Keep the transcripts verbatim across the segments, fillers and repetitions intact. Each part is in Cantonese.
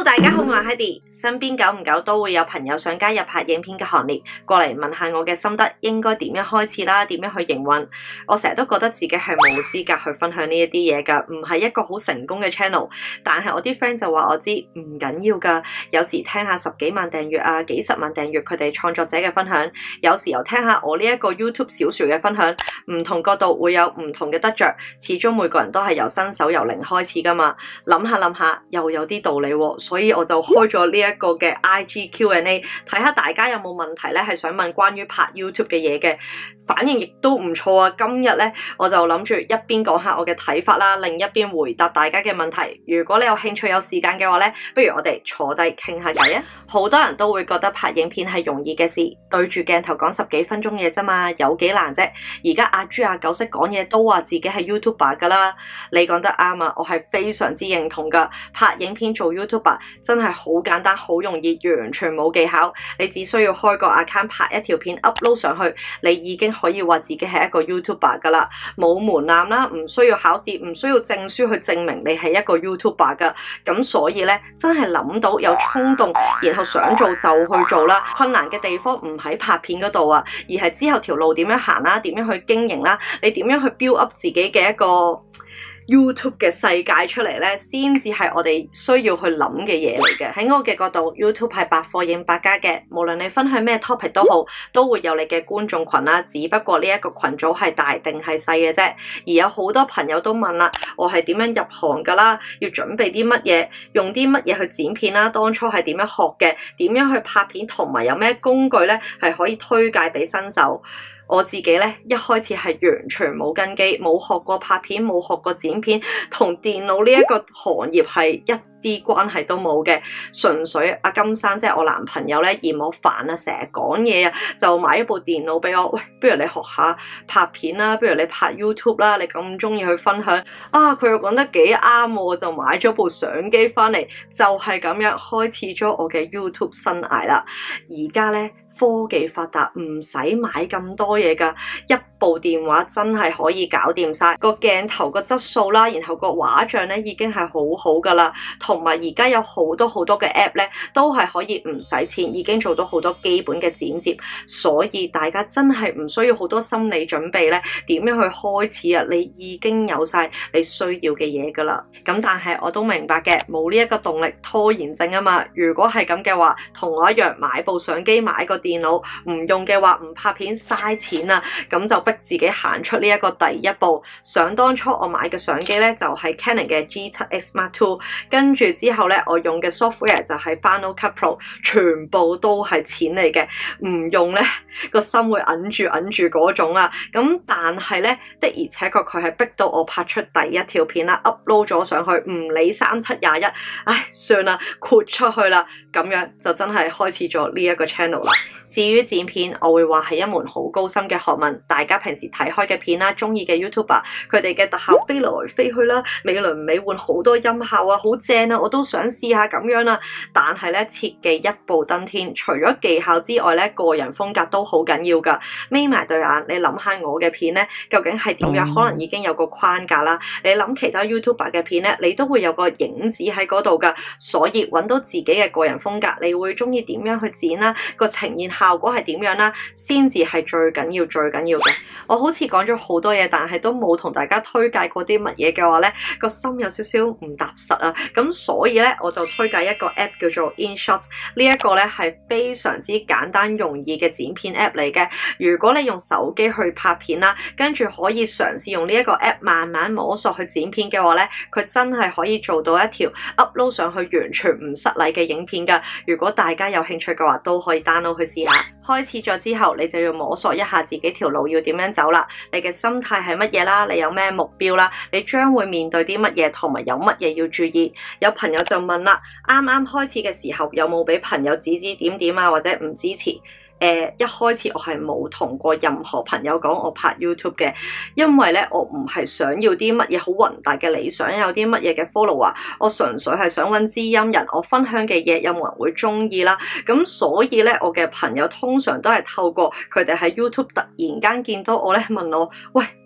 大家好，我係 Hedy， 身邊久唔久都會有朋友想加入拍影片嘅行列，過嚟問下我嘅心得，應該點樣開始啦，點樣去營運。我成日都覺得自己係冇資格去分享呢一啲嘢㗎，唔係一個好成功嘅 channel。但係我啲 friend 就話我知唔緊要㗎，有時聽下十幾萬訂閱啊，幾十萬訂閱佢哋創作者嘅分享，有時又聽下我呢一個 YouTube 小薯嘅分享，唔同角度會有唔同嘅得着。始終每個人都係由新手由零開始㗎嘛，諗下諗下又有啲道理喎，所以我就開咗呢一個嘅 I G Q and A， 睇下大家有冇問題咧，係想問關於拍 YouTube 嘅嘢嘅，反應亦都唔錯啊！今日咧我就諗住一邊講下我嘅睇法啦，另一邊回答大家嘅問題。如果你有興趣有時間嘅話咧，不如我哋坐低傾下偈啊！好多人都會覺得拍影片係容易嘅事，對住鏡頭講十幾分鐘嘢啫嘛，有幾難啫？而家阿豬阿狗識講嘢都話自己係 YouTuber 噶啦，你講得啱啊！我係非常之認同噶，拍影片做 YouTuber 真係好簡單，好容易，完全冇技巧。你只需要開個 account 拍一條片 upload 上去，你已經可以話自己係一個 YouTuber 噶啦，冇門檻啦，唔需要考試，唔需要證書去證明你係一個 YouTuber 噶。咁所以咧，真係諗到有衝動，然後想做就去做啦。困難嘅地方唔喺拍片嗰度啊，而係之後條路點樣行啦，點樣去經營啦，你點樣去 build up 自己嘅一個YouTube 嘅世界出嚟咧，先至係我哋需要去諗嘅嘢嚟嘅。喺我嘅角度 ，YouTube 係百貨應百家嘅，無論你分享咩 topic 都好，都會有你嘅觀眾群啦。只不過呢一個群組係大定係細嘅啫。而有好多朋友都問啦，我係點樣入行噶啦？要準備啲乜嘢？用啲乜嘢去剪片啦？當初係點樣學嘅？點樣去拍片？同埋有咩工具咧係可以推介俾新手？我自己咧一開始係完全冇根基，冇學過拍片，冇學過剪片，同電腦呢一個行業係一啲關係都冇嘅。純粹阿金生即係我男朋友咧嫌我煩啊，成日講嘢啊，就買一部電腦俾我。喂，不如你學下拍片啦，不如你拍 YouTube 啦，你咁中意去分享啊，佢又講得幾啱，我就買咗部相機翻嚟，就係咁樣開始咗我嘅 YouTube 生涯啦。而家咧科技發達，唔使買咁多嘢噶，一部電話真係可以搞掂晒個鏡頭個質素啦，然後個畫像咧已經係好好噶啦，同埋而家有好多好多嘅 app 咧，都係可以唔使錢，已經做到好多基本嘅剪接，所以大家真係唔需要好多心理準備咧，點樣去開始啊？你已經有晒你需要嘅嘢噶啦。咁但係我都明白嘅，冇呢一個動力，拖延症啊嘛。如果係咁嘅話，同我一樣買部相機，買個電腦唔用嘅話，唔拍片嘥錢啊，咁就逼自己行出呢一個第一步。想當初我買嘅相機咧就係 Canon 嘅 G 七 X Mark Two， 跟住之後咧我用嘅 software 就係 Final Cut Pro， 全部都係錢嚟嘅，唔用咧個心會揞住揞住嗰種啊。咁但係咧的而且確佢係逼到我拍出第一條片啦 ，upload 咗上去，唔理三七廿一，唉算啦，豁出去啦，咁樣就真係開始咗呢一個 channel 啦。至於剪片，我會話係一門好高深嘅學問。大家平時睇開嘅片啦，中意嘅 YouTuber， 佢哋嘅特效飛來飛去啦，美輪美奐，好多音效啊，好正啊，我都想試下咁樣啦。但係咧，切忌一步登天，除咗技巧之外咧，個人風格都好緊要㗎。眯埋對眼，你諗下我嘅片咧，究竟係點樣？可能已經有個框架啦。你諗其他 YouTuber 嘅片咧，你都會有個影子喺嗰度㗎。所以揾到自己嘅個人風格，你會中意點樣去剪啦？個呈現效果係點樣啦，先至係最緊要最緊要嘅。我好似講咗好多嘢，但係都冇同大家推介過啲乜嘢嘅話咧，個心有少少唔踏實啊。咁所以咧，我就推介一個 app 叫做 InShot， 呢一個咧係非常之簡單容易嘅剪片 app 嚟嘅。如果你用手機去拍片啦，跟住可以嘗試用呢一個 app 慢慢摸索去剪片嘅話咧，佢真係可以做到一條 upload 上去完全唔失禮嘅影片㗎。如果大家有興趣嘅話，都可以 download 去試下。開始咗之後，你就要摸索一下自己條路要點樣走啦。你嘅心態係乜嘢啦？你有咩目標啦？你將會面對啲乜嘢，同埋有乜嘢要注意？有朋友就問啦，啱啱開始嘅時候有冇俾朋友指指點點啊，或者唔支持？誒、呃、一開始我係冇同過任何朋友講我拍 YouTube 嘅，因為咧我唔係想要啲乜嘢好宏大嘅理想，有啲乜嘢嘅 follower，我純粹係想揾知音人，我分享嘅嘢有冇人會中意啦。咁所以咧，我嘅朋友通常都係透過佢哋喺 YouTube 突然間見到我咧，問我，喂，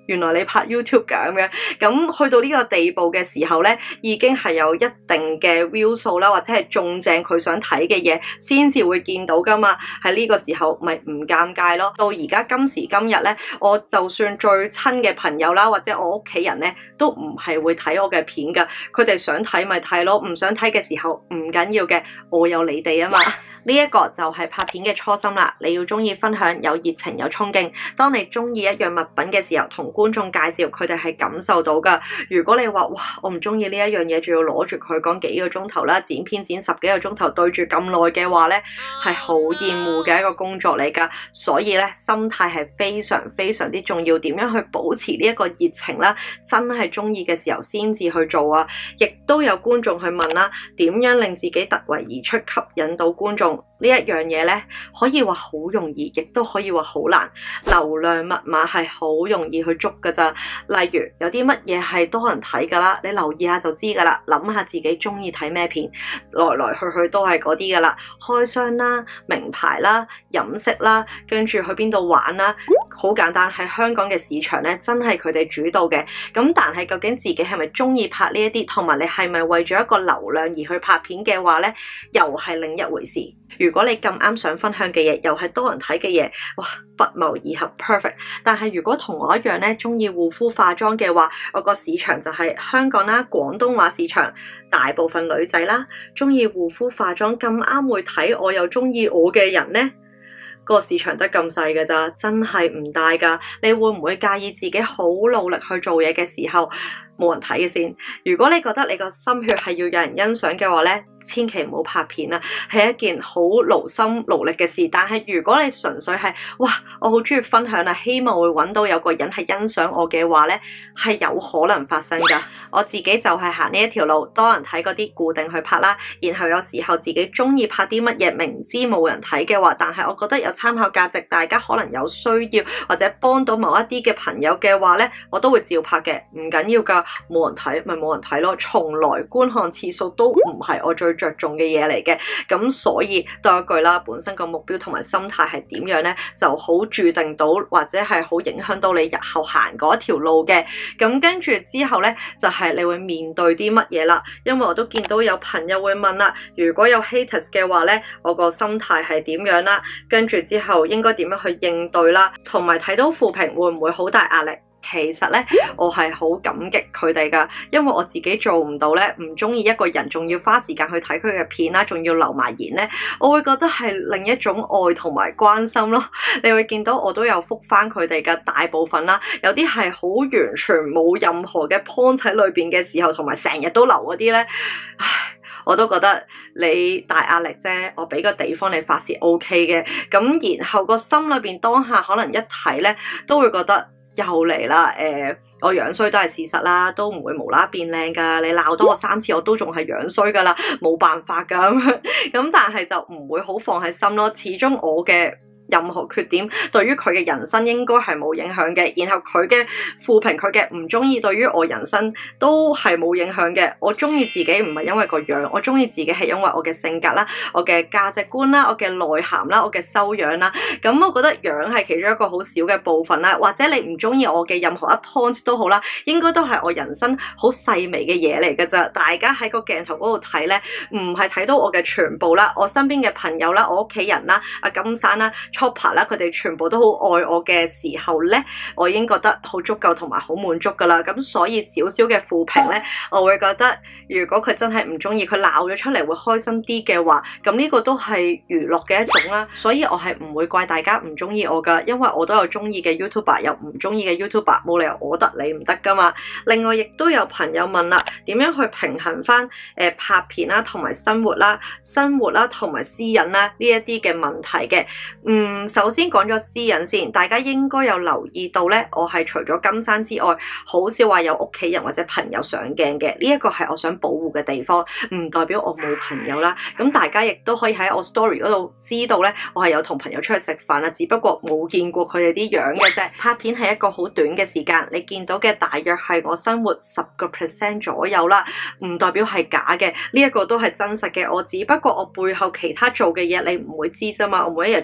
原來你拍 YouTube 㗎咁樣，咁去到呢個地步嘅時候咧，已經係有一定嘅 view 數啦，或者係中正佢想睇嘅嘢，先至會見到噶嘛。喺呢個時候咪唔尷尬咯。到而家今時今日咧，我就算最親嘅朋友啦，或者我屋企人咧，都唔係會睇我嘅片噶。佢哋想睇咪睇咯，唔想睇嘅時候唔緊要嘅，我有你哋啊嘛。呢一個就係拍片嘅初心啦，你要鍾意分享，有熱情有衝勁。當你鍾意一樣物品嘅時候，同觀眾介紹，佢哋係感受到㗎。如果你話哇，我唔鍾意呢一樣嘢，仲要攞住佢講幾個鐘頭啦，剪片剪十幾個鐘頭，對住咁耐嘅話咧，係好厭惡嘅一個工作嚟㗎。所以咧，心態係非常非常之重要。點樣去保持呢一個熱情啦？真係鍾意嘅時候先至去做啊！亦都有觀眾去問啦，點樣令自己突圍而出，吸引到觀眾？呢一樣嘢咧，可以話好容易，亦都可以話好難。流量密碼係好容易去捉㗎咋。例如有啲乜嘢係多人睇㗎啦，你留意下就知㗎啦。諗下自己鍾意睇咩片，來來去去都係嗰啲㗎啦。開箱啦、名牌啦、飲食啦，跟住去邊度玩啦，好簡單。喺香港嘅市場咧，真係佢哋主導嘅。咁但係究竟自己係咪鍾意拍呢一啲，同埋你係咪為咗一個流量而去拍片嘅話咧，又係另一回事。如果你咁啱想分享嘅嘢，又係多人睇嘅嘢，哇，不謀而合 perfect。但係如果同我一樣咧，鍾意護膚化妝嘅話，我個市場就係香港啦、廣東話市場，大部分女仔啦，鍾意護膚化妝咁啱會睇我又鍾意我嘅人咧，個市場得咁細㗎咋，真係唔大㗎。你會唔會介意自己好努力去做嘢嘅時候冇人睇嘅先？如果你覺得你個心血係要有人欣賞嘅話咧，千祈唔好拍片啦，係一件好勞心勞力嘅事。但係如果你純粹係哇，我好中意分享啊，希望會揾到有個人係欣賞我嘅話咧，係有可能發生噶。我自己就係行呢一條路，多人睇嗰啲固定去拍啦。然後有時候自己中意拍啲乜嘢，明知冇人睇嘅話，但係我覺得有參考價值，大家可能有需要或者幫到某一啲嘅朋友嘅話咧，我都會照拍嘅，唔緊要噶。冇人睇咪冇人睇咯，從來觀看次數都唔係我最着重嘅嘢嚟嘅。咁所以多一句啦，本身個目標同埋心態係點樣咧，就好注定到或者係好影響到你日後行嗰條路嘅。咁跟住之後咧，就係、是、你會面對啲乜嘢啦。因為我都見到有朋友會問啦，如果有 haters 嘅話咧，我個心態係點樣啦？跟住之後應該點樣去應對啦？同埋睇到負評會唔會好大壓力？其實咧，我係好感激佢哋噶，因為我自己做唔到咧，唔中意一個人，仲要花時間去睇佢嘅片啦，仲要留埋言咧，我會覺得係另一種愛同埋關心咯。你會見到我都有覆返佢哋嘅大部分啦，有啲係好完全冇任何嘅 point 喺裏邊嘅時候，同埋成日都留嗰啲咧，唉，我都覺得你大壓力啫，我俾個地方你發泄 OK 嘅。咁然後個心裏邊當下可能一睇咧，都會覺得。又嚟啦，誒、呃，我樣衰都係事實啦，都唔會無啦啦變靚噶。你鬧多我三次，我都仲係樣衰噶啦，冇辦法噶咁樣。咁但係就唔會好放喺心咯。始終我嘅任何缺點對於佢嘅人生應該係冇影響嘅，然後佢嘅負評佢嘅唔中意對於我人生都係冇影響嘅。我中意自己唔係因為個樣，我中意自己係因為我嘅性格啦、我嘅價值觀啦、我嘅內涵啦、我嘅修養啦。咁我覺得樣係其中一個好少嘅部分啦，或者你唔中意我嘅任何一 point 都好啦，應該都係我人生好細微嘅嘢嚟㗎咋。大家喺個鏡頭嗰度睇咧，唔係睇到我嘅全部啦，我身邊嘅朋友啦、我屋企人啦、阿金山啦、Chopper 啦，佢哋全部都好愛我嘅時候咧，我已經覺得好足夠同埋好滿足噶啦。咁所以少少嘅負評咧，我會覺得如果佢真係唔中意，佢鬧咗出嚟會開心啲嘅話，咁呢個都係娛樂嘅一種啦。所以我係唔會怪大家唔中意我噶，因為我都有中意嘅 YouTuber， 有唔中意嘅 YouTuber， 冇理由我得你唔得噶嘛。另外亦都有朋友問啦，點樣去平衡翻誒、呃、拍片啦，同埋生活啦、生活啦同埋私隱啦呢一啲嘅問題嘅。嗯，首先講咗私隱先，大家應該有留意到咧，我係除咗金山之外，好少話有屋企人或者朋友上鏡嘅。呢一個係我想保護嘅地方，唔代表我冇朋友啦。咁大家亦都可以喺我 story 嗰度知道咧，我係有同朋友出去食飯啦，只不過冇見過佢哋啲樣嘅啫。拍片係一個好短嘅時間，你見到嘅大約係我生活十個 percent 左右啦，唔代表係假嘅。呢一個都係真實嘅，我只不過我背後其他做嘅嘢你唔會知啫嘛。我每一日沖涼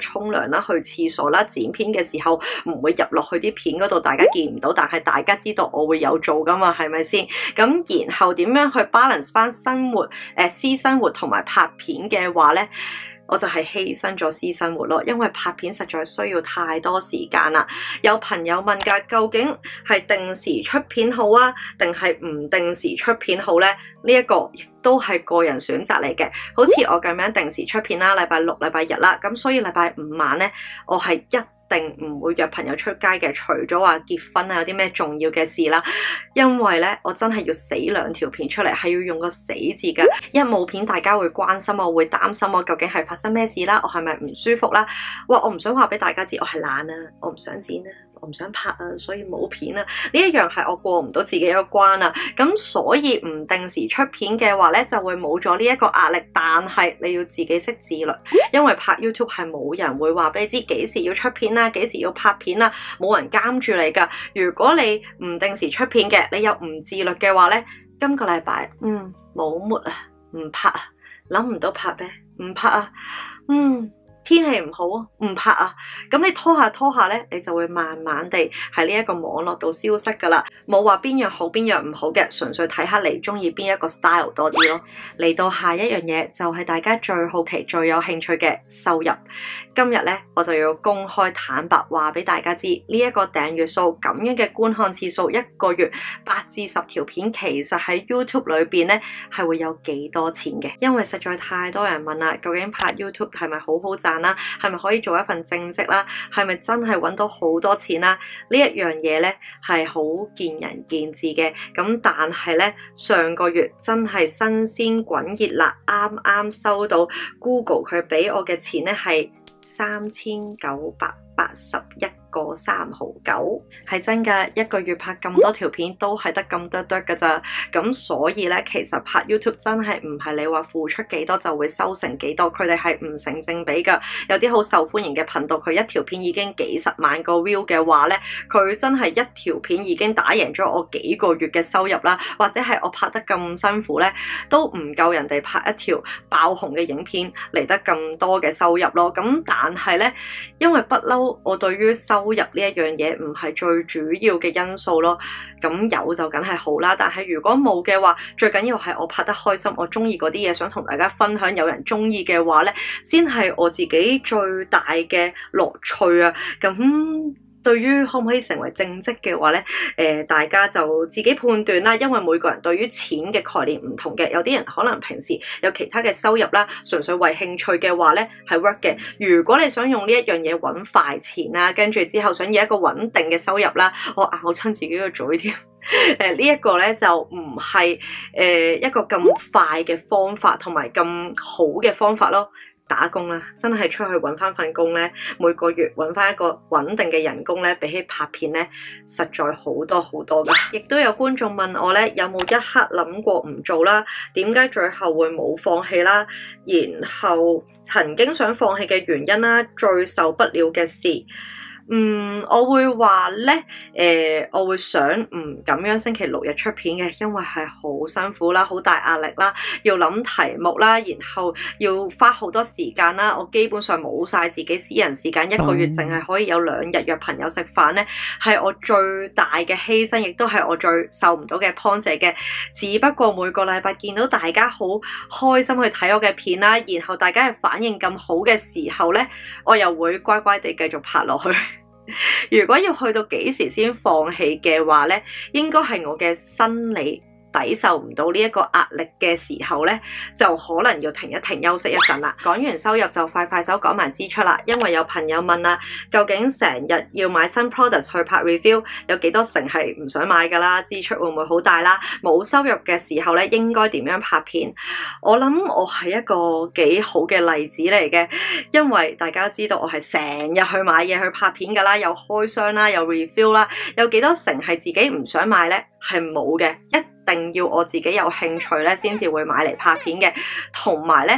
場啦、去廁所啦、剪片嘅時候唔會入落去啲片嗰度，大家見唔到，但係大家知道我會有做噶嘛，係咪先？咁然後點樣去 balance 翻生活、誒私生活同埋拍片嘅話咧？我就係犧牲咗私生活咯，因為拍片實在需要太多時間啦。有朋友問㗎，究竟係定時出片好啊，定係唔定時出片好呢？呢一個亦都係個人選擇嚟嘅。好似我咁樣定時出片啦，禮拜六、禮拜日啦，咁所以禮拜五晚呢，我係一定唔會約朋友出街嘅，除咗話結婚啊，有啲咩重要嘅事啦。因為咧，我真係要死兩條片出嚟，係要用個死字噶。一冇片，大家會關心我，會擔心我究竟係發生咩事啦，我係咪唔舒服啦？哇！我唔想話俾大家知，我係懶啊，我唔想剪啊，我唔想拍啊，所以冇片啊。呢一樣係我過唔到自己一個關啊。咁所以唔定時出片嘅話咧，就會冇咗呢一個壓力。但係你要自己識自律，因為拍 YouTube 係冇人會話俾你知幾時要出片啦，幾時要拍片啦，冇人監住你噶。如果你唔定時出片嘅，你又唔自律嘅話咧，今個禮拜嗯冇 mood啊，唔拍啊，諗唔到拍咩，唔拍啊，嗯。天氣唔好啊，唔拍啊，咁你拖下拖下咧，你就會慢慢地喺呢一個網絡度消失噶啦，冇話邊樣好邊樣唔好嘅，純粹睇下你中意邊一個 style 多啲咯。嚟到下一樣嘢就係大家最好奇、最有興趣嘅收入。今日咧我就要公開坦白話俾大家知，呢一個訂閱數咁樣嘅觀看次數，一個月八至十條片，其實喺 YouTube 裏邊咧係會有幾多錢嘅？因為實在太多人問啦，究竟拍 YouTube 係咪好好賺啦？係咪可以做一份正職啦？係咪真係揾到好多錢啦？呢一樣嘢咧係好見仁見智嘅。咁但係咧上個月真係新鮮滾熱辣，啱啱收到 Google 佢俾我嘅錢咧係三千九百八十一個三毫九，係真㗎。一個月拍咁多條片都係得咁多多㗎咋。咁所以咧，其實拍 YouTube 真係唔係你話付出幾多就會收成幾多，佢哋係唔成正比㗎。有啲好受歡迎嘅頻道，佢一條片已經幾十萬個 view 嘅話咧，佢真係一條片已經打贏咗我幾個月嘅收入啦。或者係我拍得咁辛苦咧，都唔夠人哋拍一條爆紅嘅影片嚟得咁多嘅收入咯。咁但係咧，因為不嬲我對於收入呢一樣嘢唔係最主要嘅因素咯，咁有就梗係好啦，但係如果冇嘅話，最緊要係我拍得開心，我中意嗰啲嘢，想同大家分享，有人中意嘅話咧，先係我自己最大嘅樂趣啊！咁對於可唔可以成為正職嘅話咧，誒、呃、大家就自己判斷啦，因為每個人對於錢嘅概念唔同嘅，有啲人可能平時有其他嘅收入啦，純粹為興趣嘅話咧係 work 嘅。如果你想用呢一樣嘢揾快錢啦，跟住之後想要一個穩定嘅收入啦，我咬親自己個嘴添。誒、呃這個、呢一個咧就唔係誒一個咁快嘅方法同埋咁好嘅方法咯。打工啦，真係出去揾翻份工咧，每個月揾翻一個穩定嘅人工咧，比起拍片咧，實在好多好多噶。亦都有觀眾問我咧，有冇一刻諗過唔做啦？點解最後會冇放棄啦？然後曾經想放棄嘅原因啦，最受不了嘅事。嗯，我會話咧，誒、呃，我會想唔咁樣星期六日出片嘅，因為係好辛苦啦，好大壓力啦，要諗題目啦，然後要花好多時間啦，我基本上冇晒自己私人時間，一個月淨係可以有兩日約朋友食飯咧，係我最大嘅犧牲，亦都係我最受唔到嘅 point 嘅。只不過每個禮拜見到大家好開心去睇我嘅片啦，然後大家嘅反應咁好嘅時候咧，我又會乖乖地繼續拍落去。如果要去到幾時先放棄嘅話咧，應該係我嘅生理抵受唔到呢一個壓力嘅時候咧，就可能要停一停休息一陣啦。講完收入就快快手講埋支出啦，因為有朋友問啦，究竟成日要買新 product 去拍 review， 有幾多成係唔想買噶啦？支出會唔會好大啦？冇收入嘅時候咧，應該點樣拍片？我諗我係一個幾好嘅例子嚟嘅，因為大家知道我係成日去買嘢去拍片噶啦，有開箱啦，有 review 啦，有幾多成係自己唔想買咧？係冇嘅，一定要我自己有興趣咧，先至會買嚟拍片嘅。同埋咧，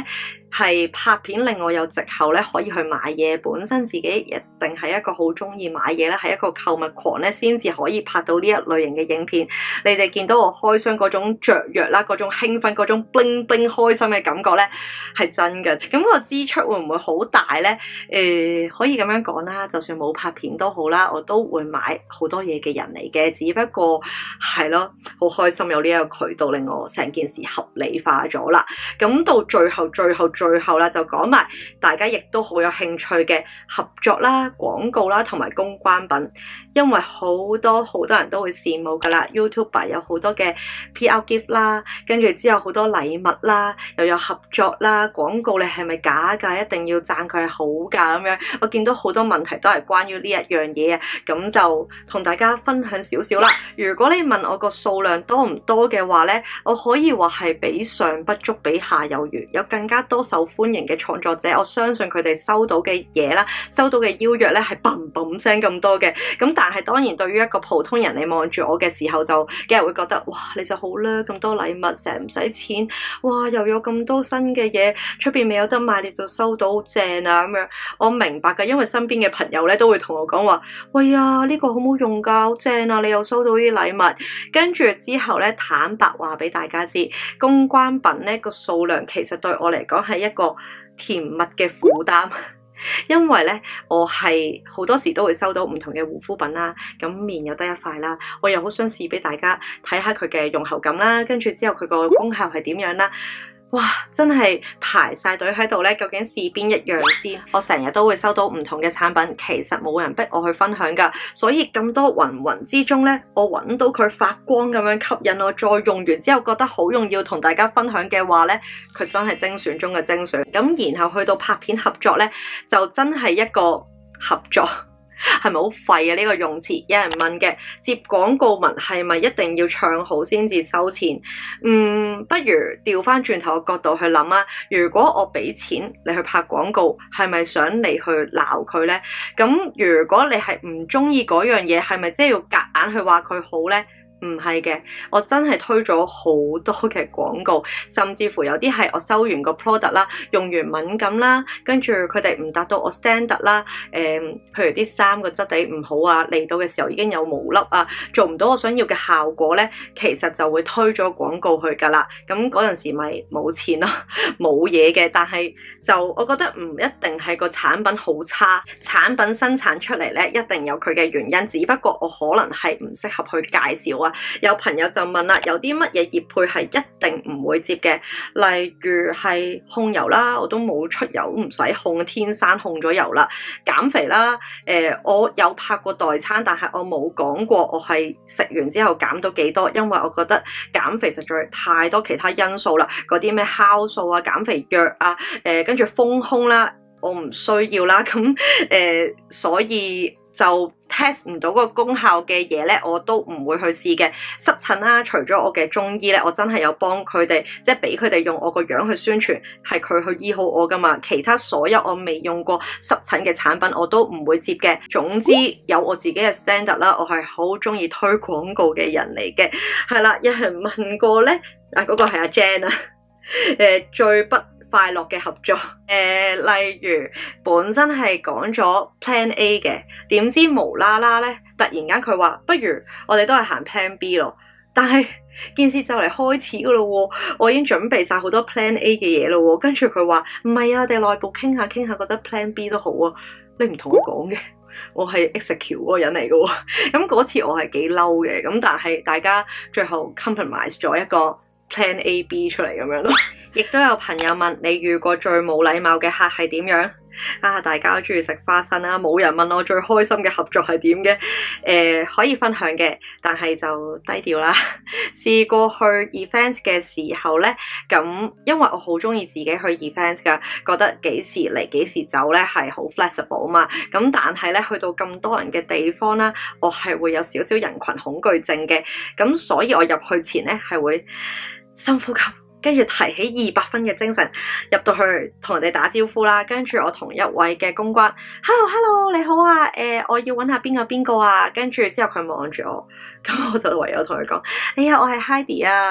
係拍片令我有藉口咧可以去買嘢，本身自己一定係一個好中意買嘢咧，係一個購物狂咧，先至可以拍到呢一類型嘅影片。你哋見到我開箱嗰種雀躍啦，嗰種興奮，嗰種 bling bling 開心嘅感覺咧，係真嘅。咁個支出會唔會好大咧？誒、呃，可以咁樣講啦，就算冇拍片都好啦，我都會買好多嘢嘅人嚟嘅，只不過係咯，好開心有呢一個渠道令我成件事合理化咗啦。咁到最後最後最後啦，就講埋大家亦都好有興趣嘅合作啦、廣告啦同埋公關品，因為好多好多人都會羨慕噶啦 ，YouTuber 有好多嘅 P R gift 啦，跟住之後好多禮物啦，又有合作啦，廣告你係咪假噶？一定要讚佢係好噶咁樣。我見到好多問題都係關於呢一樣嘢啊，咁就同大家分享少少啦。如果你問我個數量多唔多嘅話咧，我可以話係比上不足，比下有餘，有更加多受歡迎嘅創作者，我相信佢哋收到嘅嘢啦，收到嘅邀約咧係砰砰聲咁多嘅。咁但係當然對於一個普通人，你望住我嘅時候就梗係會覺得哇，你就好啦，咁多禮物成日唔使錢，哇又有咁多新嘅嘢出邊未有得買，你就收到好正啊咁樣。我明白㗎，因為身邊嘅朋友咧都會同我講話，喂啊呢個好冇用㗎，好正啊，你又收到啲禮物。跟住之後咧，坦白話俾大家知，公關品咧個數量其實對我嚟講係一個甜蜜嘅負擔。因為咧，我係好多時都會收到唔同嘅護膚品啦，咁面又得一塊啦，我又好想試俾大家睇下佢嘅用後感啦，跟住之後佢個功效係點樣啦。哇！真係排晒隊喺度咧，究竟試邊一樣先？我成日都會收到唔同嘅產品，其實冇人逼我去分享㗎，所以咁多芸芸之中咧，我揾到佢發光咁樣吸引我，再用完之後覺得好用要同大家分享嘅話咧，佢真係精選中嘅精選。咁然後去到拍片合作咧，就真係一個合作。係咪好廢啊？呢個用詞，有人問嘅，接廣告文係咪一定要唱好先至收錢？嗯，不如調翻轉頭嘅角度去諗啊。如果我俾錢你去拍廣告，係咪想你去鬧佢呢？咁如果你係唔中意嗰樣嘢，係咪即係要夾硬去話佢好呢？唔係嘅，我真係推咗好多嘅廣告，甚至乎有啲係我收完個 product 啦，用完敏感啦，跟住佢哋唔達到我 standard 啦，誒，譬如啲衫個質地唔好啊，嚟到嘅時候已經有毛粒啊，做唔到我想要嘅效果咧，其實就會推咗廣告去㗎啦。咁嗰陣時咪冇錢咯，冇嘢嘅。但係就我覺得唔一定係個產品好差，產品生產出嚟咧一定有佢嘅原因，只不過我可能係唔適合去介紹啊。有朋友就問啦，有啲乜嘢業配係一定唔會接嘅？例如係控油啦，我都冇出油，唔使控，天生控咗油啦。減肥啦，誒、呃，我有拍過代餐，但係我冇講過我係食完之後減到幾多，因為我覺得減肥實在太多其他因素啦，嗰啲咩酵素啊、減肥藥啊，誒、呃，跟住豐胸啦，我唔需要啦，咁誒、呃，所以就 test 唔到個功效嘅嘢咧，我都唔會去試嘅。濕疹啦，除咗我嘅中醫咧，我真係有幫佢哋，即係俾佢哋用我個樣去宣傳，係佢去醫好我噶嘛。其他所有我未用過濕疹嘅產品，我都唔會接嘅。總之有我自己嘅 standard 啦，我係好中意推廣告嘅人嚟嘅。係啦，有人問過咧，啊嗰、那個係阿 Jan 啊，誒最不快樂嘅合作，誒、呃，例如本身係講咗 Plan A 嘅，點知無啦啦咧，突然間佢話不如我哋都係行 Plan B 咯。但係件事就嚟開始噶咯喎，我已經準備晒好多 Plan A 嘅嘢咯喎，跟住佢話唔係啊，我哋內部傾下傾下，覺得 Plan B 都好啊。你唔同我講嘅，我係 execute 嗰個人嚟嘅喎。咁嗰次我係幾嬲嘅，咁但係大家最後 compromise 咗一個 Plan A B 出嚟咁樣咯。亦都有朋友問你遇過最冇禮貌嘅客係點樣啊？大家都中意食花生啦，冇人問我最開心嘅合作係點嘅。誒、呃，可以分享嘅，但係就低調啦。試過去 event 嘅時候咧，咁因為我好中意自己去 event 噶，覺得幾時嚟幾時走咧係好 flexible 啊嘛。咁但係咧去到咁多人嘅地方啦，我係會有少少人群恐懼症嘅，咁所以我入去前咧係會深呼吸。跟住提起二百分嘅精神入到去同人哋打招呼啦，跟住我同一位嘅公關 ，hello hello 你好啊，誒、呃、我要揾下邊個邊個啊，跟住之後佢望住我，咁我就唯有同佢講，哎呀我係 Heidi 啊，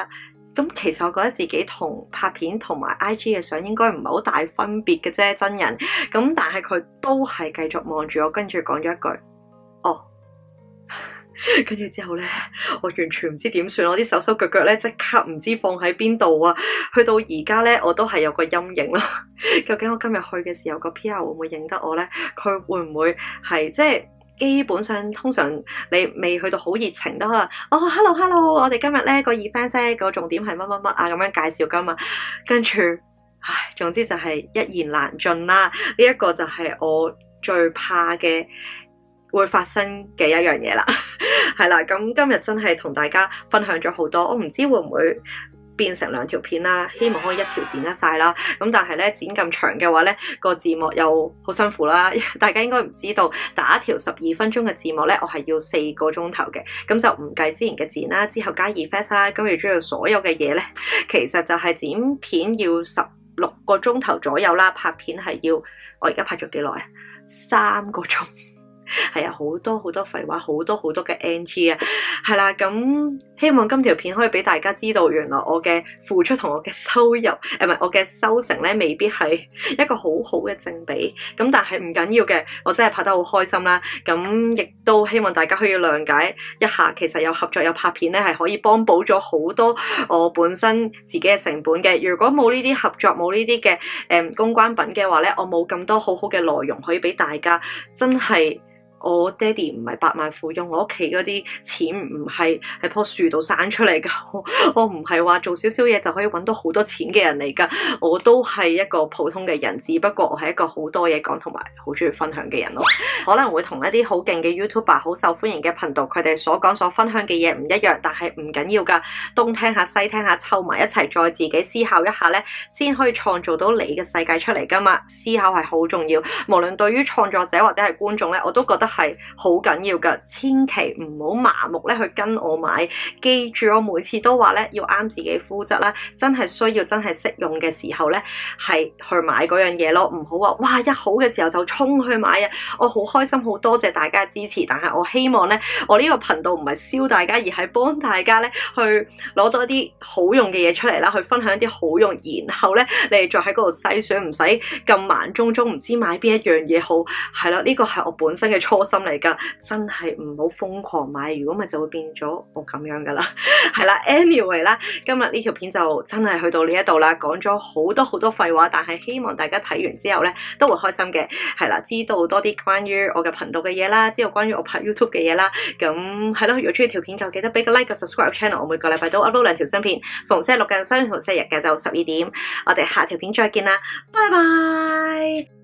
咁其實我覺得自己同拍片同埋 I G 嘅相應該唔係好大分別嘅啫，真人。咁但係佢都係繼續望住我，跟住講咗一句哦。跟住之後咧，我完全唔知點算，我啲手手腳腳咧即刻唔知放喺邊度啊！去到而家咧，我都係有個陰影啦。究竟我今日去嘅時候，個 P R 會唔會認得我咧？佢會唔會係即係？基本上通常你未去到好熱情都可能哦 hello hello， 我哋今日咧個 event 咧個重點係乜乜乜啊咁樣介紹噶嘛，跟住唉，總之就係一言難盡啦。呢、這、一個就係我最怕嘅會發生嘅一樣嘢啦。係啦，咁今日真係同大家分享咗好多，我唔知會唔會變成兩條片啦，希望可以一條剪得晒啦。咁但係咧剪咁長嘅話咧，個字幕又好辛苦啦。大家應該唔知道，打一條十二分鐘嘅字幕咧，我係要四個鐘頭嘅。咁就唔計之前嘅剪啦，之後加 effect 啦，咁亦都要所有嘅嘢咧，其實就係剪片要十六個鐘頭左右啦。拍片係要，我而家拍咗幾耐啊？三個鐘。係啊，好多好多廢話，好多好多嘅 N G 啊，係啦，咁希望今條片可以俾大家知道，原來我嘅付出同我嘅收入，誒唔係我嘅收成咧，未必係一個好好嘅正比，咁但係唔緊要嘅，我真係拍得好開心啦，咁亦都希望大家可以諒解一下，其實有合作有拍片咧，係可以幫補咗好多我本身自己嘅成本嘅。如果冇呢啲合作，冇呢啲嘅誒公關品嘅話咧，我冇咁多好好嘅內容可以俾大家，真係。我爹哋唔係百萬富翁，我屋企嗰啲錢唔係喺棵樹度生出嚟噶，我唔係話做少少嘢就可以揾到好多錢嘅人嚟噶，我都係一個普通嘅人，只不過我係一個好多嘢講同埋好中意分享嘅人咯。可能會同一啲好勁嘅 YouTuber 好受歡迎嘅頻道，佢哋所講所分享嘅嘢唔一樣，但係唔緊要噶，東聽下西聽下，湊埋一齊再自己思考一下咧，先可以創造到你嘅世界出嚟噶嘛。思考係好重要，無論對於創作者或者係觀眾咧，我都覺得係好緊要噶，千祈唔好麻木咧去跟我買。記住我每次都話咧要啱自己膚質啦，真係需要真係適用嘅時候咧係去買嗰樣嘢咯，唔好話哇一好嘅時候就衝去買啊！我好開心，好多謝大家支持，但係我希望咧我呢個頻道唔係燒大家，而係幫大家咧去攞到一啲好用嘅嘢出嚟啦，去分享一啲好用，然後咧你哋再喺嗰度篩選，唔使咁盲中中唔知買邊一樣嘢好。係啦，呢個係我本身嘅初心嚟噶，真係唔好瘋狂買，如果咪就會變咗我咁樣噶啦。係啦 ，anyway 啦，今日呢條片就真係去到呢一度啦，講咗好多好多廢話，但係希望大家睇完之後咧都會開心嘅。係啦，知道多啲關於我嘅頻道嘅嘢啦，知道關於我拍 YouTube 嘅嘢啦。咁係咯，如果中意條片就記得俾個 like 個 subscribe channel， 我每個禮拜都 upload 兩條新片，逢星期六嘅雙同星期日嘅就十二點，我哋下條片再見啦，拜拜。